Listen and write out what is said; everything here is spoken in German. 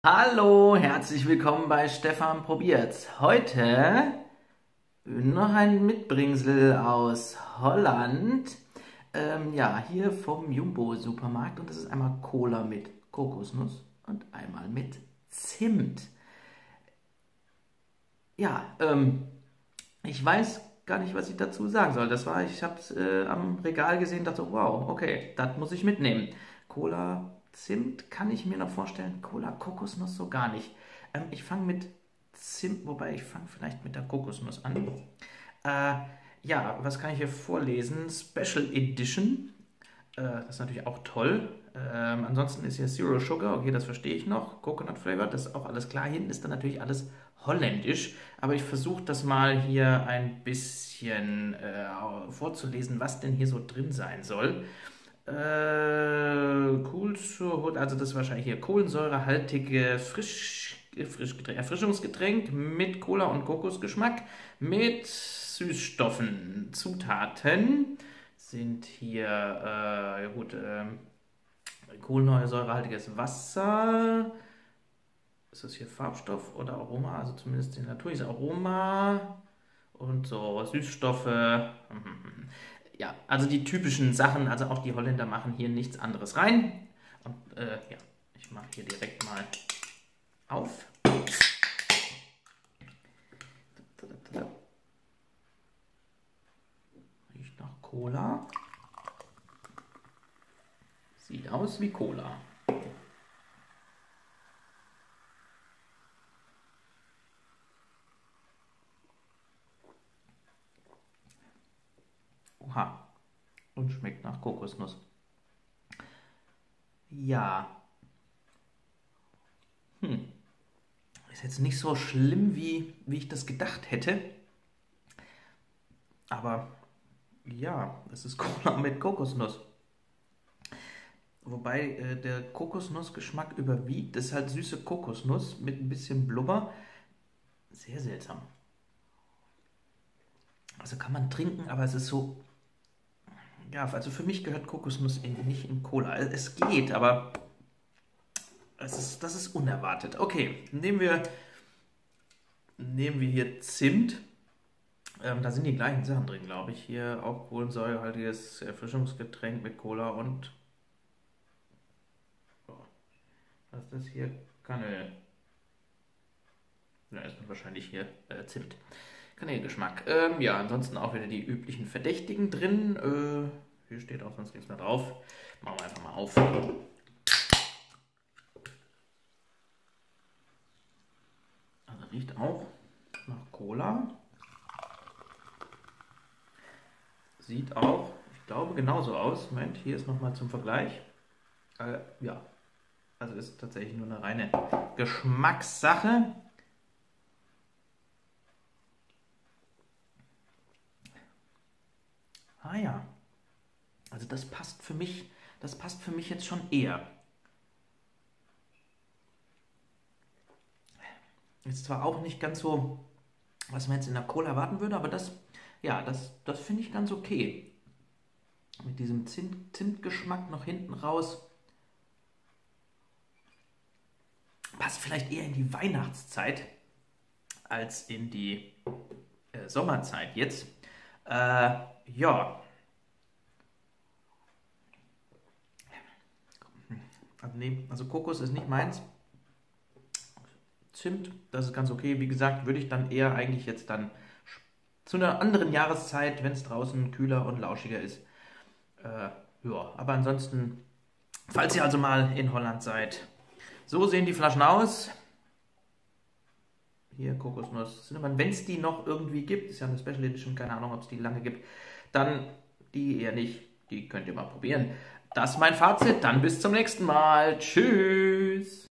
Hallo, herzlich willkommen bei Stefan probiert's. Heute noch ein Mitbringsel aus Holland. Ja, hier vom Jumbo-Supermarkt. Und das ist einmal Cola mit Kokosnuss und einmal mit Zimt. Ja, ich weiß gar nicht, was ich dazu sagen soll. Ich habe es am Regal gesehen, dachte, wow, okay, das muss ich mitnehmen. Cola, Zimt kann ich mir noch vorstellen. Cola, Kokosnuss so gar nicht. Ich fange mit Zimt, wobei ich fange vielleicht mit der Kokosnuss an. Äh, ja, was kann ich hier vorlesen? Special Edition. Das ist natürlich auch toll. Ansonsten ist hier Zero Sugar, okay, das verstehe ich noch. Coconut Flavor, das ist auch alles klar. Hinten ist dann natürlich alles holländisch. Aber ich versuche das mal hier ein bisschen vorzulesen, was denn hier so drin sein soll. Also das ist wahrscheinlich hier kohlensäurehaltige Erfrischungsgetränk mit Cola und Kokosgeschmack mit Süßstoffen. Zutaten sind hier, ja gut, kohlensäurehaltiges Wasser. Ist das hier Farbstoff oder Aroma? Also zumindest in der Natur ist Aroma und so Süßstoffe. Ja, also die typischen Sachen, also auch die Holländer machen hier nichts anderes rein. Und ja, ich mache hier direkt mal auf. Riecht nach Cola. Sieht aus wie Cola. Oha. Und schmeckt nach Kokosnuss. Ja. Ist jetzt nicht so schlimm, wie ich das gedacht hätte. Aber ja, es ist Cola mit Kokosnuss. Wobei der Kokosnussgeschmack überwiegt. Das ist halt süße Kokosnuss mit ein bisschen Blubber. Sehr seltsam. Also kann man trinken, aber es ist so... Ja, also für mich gehört Kokosnuss nicht in Cola. Es geht, aber das ist unerwartet. Okay, nehmen wir hier Zimt. Da sind die gleichen Sachen drin, glaube ich. Hier auch kohlensäurehaltiges Erfrischungsgetränk mit Cola und... Oh, was ist das hier? Kanne. Da ist wahrscheinlich hier Zimt. Kanälgeschmack. Ja, ansonsten auch wieder die üblichen Verdächtigen drin. Hier steht auch sonst nichts mehr drauf. Machen wir einfach mal auf. Also riecht auch nach Cola. Sieht auch, ich glaube, genauso aus. Moment, hier ist nochmal zum Vergleich. Ja, also ist tatsächlich nur eine reine Geschmackssache. Ah ja, also das passt für mich jetzt schon eher. Ist zwar auch nicht ganz so, was man jetzt in der Cola erwarten würde, aber ja, das finde ich ganz okay. Mit diesem Zimtgeschmack noch hinten raus. Passt vielleicht eher in die Weihnachtszeit als in die Sommerzeit jetzt. Ja. Also Kokos ist nicht meins. Zimt, das ist ganz okay. Wie gesagt, würde ich dann eher eigentlich jetzt dann zu einer anderen Jahreszeit, wenn es draußen kühler und lauschiger ist. Ja, aber ansonsten, falls ihr also mal in Holland seid, so sehen die Flaschen aus. Hier Kokosnuss. Wenn es die noch irgendwie gibt, ist ja eine Special Edition, keine Ahnung, ob es die lange gibt, dann die eher nicht. Die könnt ihr mal probieren. Das ist mein Fazit. Dann bis zum nächsten Mal. Tschüss.